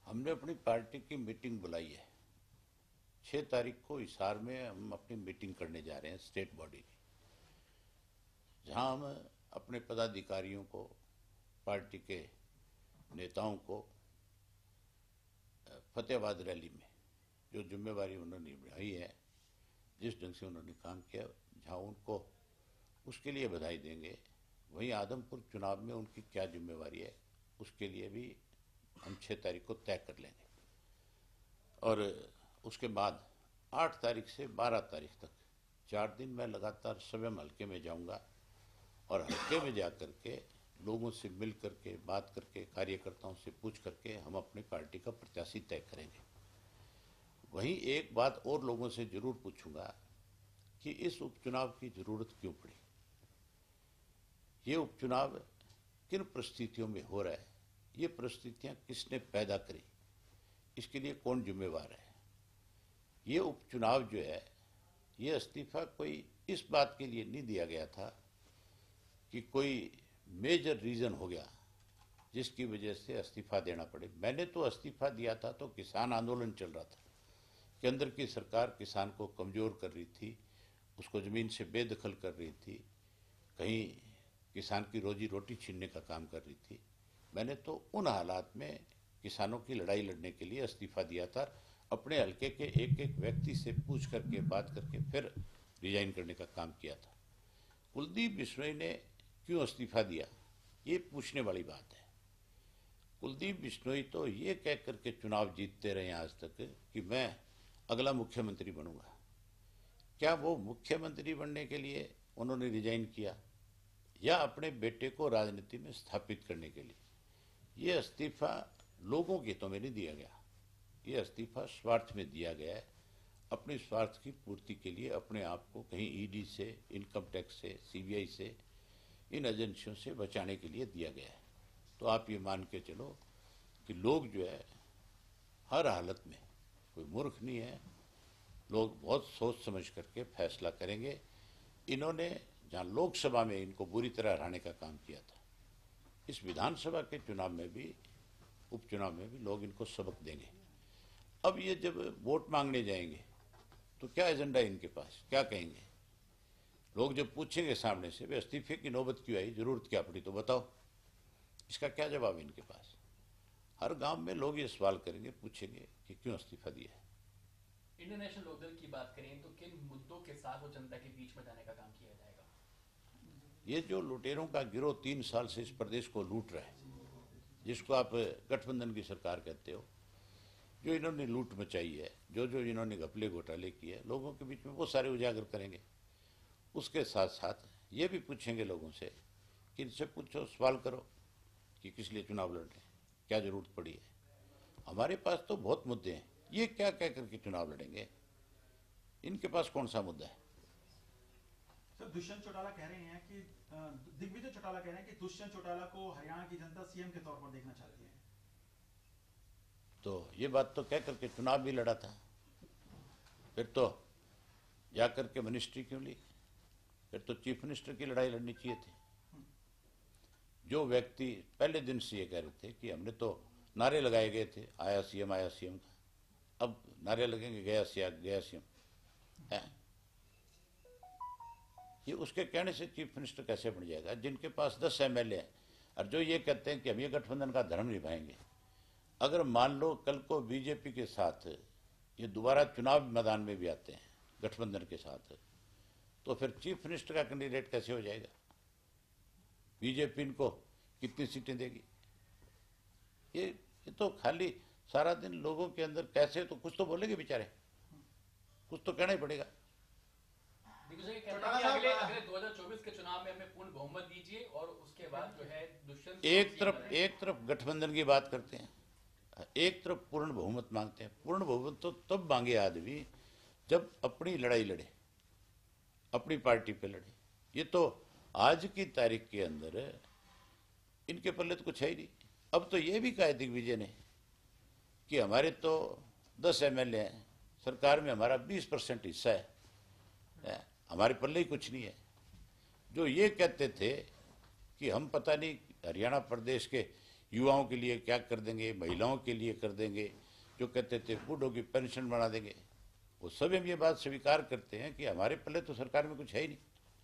हमने अपनी पार्टी की मीटिंग बुलाई है। 6 तारीख को हिसार में हम अपनी मीटिंग करने जा रहे हैं स्टेट बॉडी की, जहां हम अपने पदाधिकारियों को, पार्टी के नेताओं को फतेहाबाद रैली में जो जिम्मेवारी उन्होंने निभाई है, जिस ढंग से उन्होंने काम किया, जहां उनको उसके लिए बधाई देंगे, वहीं आदमपुर चुनाव में उनकी क्या जिम्मेवारी है उसके लिए भी हम 6 तारीख को तय कर लेंगे। और उसके बाद 8 तारीख से 12 तारीख तक 4 दिन मैं लगातार स्वयं हल्के में जाऊंगा और हल्के में जा करके लोगों से मिल करके, बात करके, कार्यकर्ताओं से पूछ करके हम अपनी पार्टी का प्रत्याशी तय करेंगे। वहीं एक बात और लोगों से जरूर पूछूंगा कि इस उपचुनाव की जरूरत क्यों पड़ी, ये उपचुनाव किन परिस्थितियों में हो रहा है, ये परिस्थितियां किसने पैदा करी, इसके लिए कौन जिम्मेवार है। ये उपचुनाव जो है, ये इस्तीफा कोई इस बात के लिए नहीं दिया गया था कि कोई मेजर रीजन हो गया जिसकी वजह से इस्तीफा देना पड़े। मैंने तो इस्तीफा दिया था तो किसान आंदोलन चल रहा था, केंद्र की सरकार किसान को कमजोर कर रही थी, उसको जमीन से बेदखल कर रही थी, कहीं किसान की रोजी रोटी छीनने का काम कर रही थी। मैंने तो उन हालात में किसानों की लड़ाई लड़ने के लिए इस्तीफा दिया था, अपने हल्के के एक एक व्यक्ति से पूछ करके, बात करके फिर रिजाइन करने का काम किया था। कुलदीप बिश्नोई ने क्यों इस्तीफा दिया, ये पूछने वाली बात है। कुलदीप बिश्नोई तो ये कह करके चुनाव जीतते रहे आज तक कि मैं अगला मुख्यमंत्री बनूंगा। क्या वो मुख्यमंत्री बनने के लिए उन्होंने रिजाइन किया या अपने बेटे को राजनीति में स्थापित करने के लिए? ये इस्तीफा लोगों के हितों में नहीं दिया गया, ये इस्तीफा स्वार्थ में दिया गया है, अपने स्वार्थ की पूर्ति के लिए, अपने आप को कहीं ईडी से, इनकम टैक्स से, सीबीआई से, इन एजेंसियों से बचाने के लिए दिया गया है। तो आप ये मान के चलो कि लोग जो है हर हालत में, कोई मूर्ख नहीं है, लोग बहुत सोच समझ करके फैसला करेंगे। इन्होंने जहां लोकसभा में इनको बुरी तरह हराने का काम किया था, इस विधानसभा के चुनाव में भी, उपचुनाव में भी लोग इनको सबक देंगे। अब ये जब वोट मांगने जाएंगे तो क्या एजेंडा है इनके पास, क्या कहेंगे? लोग जब पूछेंगे सामने से, वे इस्तीफे की नौबत क्यों आई, जरूरत क्या पड़ी, तो बताओ, इसका क्या जवाब है इनके पास? हर गांव में लोग ये सवाल करेंगे, पूछेंगे कि क्यों इस्तीफा दिया है। इंडियन नेशनल लोकदल की बात करें तो किन मुद्दों के साथ वो जनता के बीच में जाने का काम किया जाएगा? ये जो लुटेरों का गिरोह 3 साल से इस प्रदेश को लूट रहा है, जिसको आप गठबंधन की सरकार कहते हो, जो इन्होंने लूट मचाई है, जो जो इन्होंने घपले घोटाले किए लोगों के बीच में, वो सारे उजागर करेंगे। उसके साथ साथ ये भी पूछेंगे लोगों से कि इनसे पूछो, सवाल करो कि किस लिए चुनाव लड़ रहे हैं, क्या जरूरत पड़ी है। हमारे पास तो बहुत मुद्दे हैं, ये क्या कह करके चुनाव लड़ेंगे? इनके पास कौन सा मुद्दा है? सर, दुष्यंत चौटाला कह रहे हैं कि दिग्विजय चौटाला कह रहे हैं कि दुष्यंत चौटाला को हरियाणा की जनता सीएम के तौर पर देखना चाहती है। तो ये बात तो कह करके चुनाव भी लड़ा था, फिर तो जाकर के मिनिस्ट्री क्यों ली? फिर तो चीफ मिनिस्टर की लड़ाई लड़नी चाहिए थी। जो व्यक्ति पहले दिन से ये कह रहे थे कि हमने तो नारे लगाए गए थे, आया सीएम का, अब नारे लगेंगे गया सीएम है, ये उसके कहने से चीफ मिनिस्टर कैसे बन जाएगा? जिनके पास 10 एमएलए हैं और जो ये कहते हैं कि हम ये गठबंधन का धर्म निभाएंगे, अगर मान लो कल को बीजेपी के साथ ये दोबारा चुनाव मैदान में भी आते हैं गठबंधन के साथ, तो फिर चीफ मिनिस्टर का कैंडिडेट कैसे हो जाएगा? बीजेपी इनको कितनी सीटें देगी? ये तो खाली सारा दिन लोगों के अंदर कैसे, तो कुछ तो बोलेंगे बेचारे, कुछ तो कहना ही पड़ेगा। दिग्विजय कहते हैं कि अगले 2024 के चुनाव में हमें पूर्ण बहुमत दीजिए और उसके बाद जो है दुष्यंत एक तरफ गठबंधन की बात करते हैं, एक तरफ पूर्ण बहुमत मांगते हैं। पूर्ण बहुमत तो तब मांगे आदमी जब अपनी लड़ाई लड़े, अपनी पार्टी पे लड़े। ये तो आज की तारीख के अंदर इनके पल्ले तो कुछ है ही नहीं। अब तो ये भी कहा दिग्विजय ने कि हमारे तो 10 एमएलए हैं, सरकार में हमारा 20% हिस्सा है, हमारे पल्ले ही कुछ नहीं है। जो ये कहते थे कि हम पता नहीं हरियाणा प्रदेश के युवाओं के लिए क्या कर देंगे, महिलाओं के लिए कर देंगे, जो कहते थे बूढ़ों की पेंशन बढ़ा देंगे, वो सभी हम ये बात स्वीकार करते हैं कि हमारे पल्ले तो सरकार में कुछ है ही नहीं।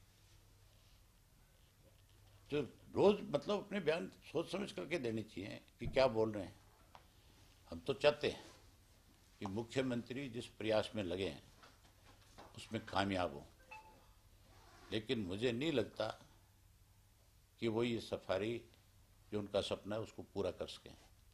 तो रोज मतलब अपने बयान सोच समझ करके देने चाहिए कि क्या बोल रहे हैं। हम तो चाहते हैं कि मुख्यमंत्री जिस प्रयास में लगे हैं उसमें कामयाब हो, लेकिन मुझे नहीं लगता कि वो ये सफारी जो उनका सपना है उसको पूरा कर सकें।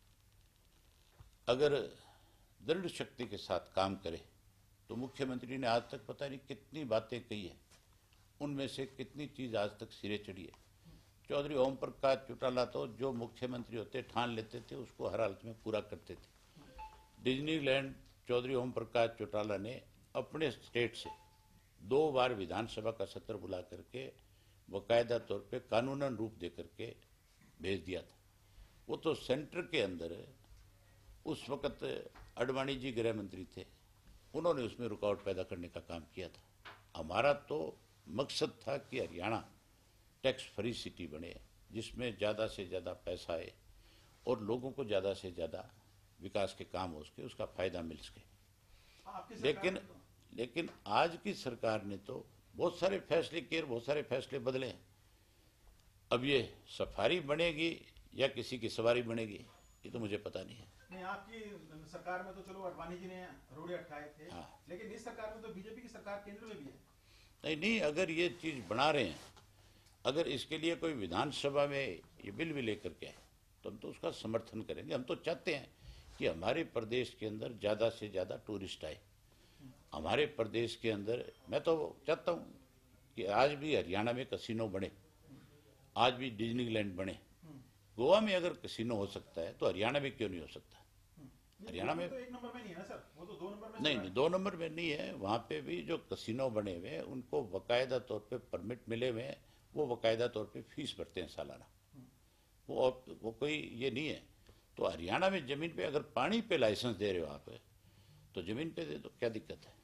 अगर दृढ़ शक्ति के साथ काम करे तो मुख्यमंत्री ने आज तक पता नहीं कितनी बातें कही है, उनमें से कितनी चीज आज तक सिरे चढ़ी है। चौधरी ओम प्रकाश चौटाला तो जो मुख्यमंत्री होते ठान लेते थे उसको हर हालत में पूरा करते थे। डिज्नीलैंड चौधरी ओम प्रकाश चौटाला ने अपने स्टेट से 2 बार विधानसभा का सत्र बुला करके बाकायदा तौर पे कानूनन रूप दे करके भेज दिया था। वो तो सेंटर के अंदर उस वक्त अडवाणी जी गृह मंत्री थे, उन्होंने उसमें रुकावट पैदा करने का काम किया था। हमारा तो मकसद था कि हरियाणा टैक्स फ्री सिटी बने, जिसमें ज़्यादा से ज़्यादा पैसा आए और लोगों को ज़्यादा से ज़्यादा विकास के काम हो सके, उसका फायदा मिल सके। लेकिन आज की सरकार ने तो बहुत सारे फैसले किए, बहुत सारे फैसले बदले हैं। अब ये सफारी बनेगी या किसी की सवारी बनेगी ये तो मुझे पता नहीं है। नहीं, आपकी सरकार में तो चलो अडवाणी जी ने रोड़े अटकाए थे, हाँ। लेकिन इस सरकार में तो बीजेपी की सरकार केंद्र में भी है। नहीं, अगर ये चीज बना रहे हैं, अगर इसके लिए कोई विधानसभा में ये बिल भी लेकर के आए तो हम तो उसका समर्थन करेंगे। हम तो चाहते हैं कि हमारे प्रदेश के अंदर ज्यादा से ज्यादा टूरिस्ट आए। हमारे प्रदेश के अंदर मैं तो चाहता हूँ कि आज भी हरियाणा में कसिनो बने, आज भी डिज्नीलैंड बने। गोवा में अगर कसिनो हो सकता है तो हरियाणा में क्यों नहीं हो सकता? हरियाणा में तो 1 नंबर में नहीं है ना सर, वो तो 2 नंबर में। नहीं, 2 नंबर में नहीं है। वहाँ पे भी जो कसिनो बने हुए हैं उनको बाकायदा तौर पे परमिट मिले हुए हैं, वो बाकायदा तौर पे फीस भरते हैं सालाना। वो कोई ये नहीं है। तो हरियाणा में जमीन पे अगर पानी पे लाइसेंस दे रहे हो आप तो जमीन पे दे दो, क्या दिक्कत है?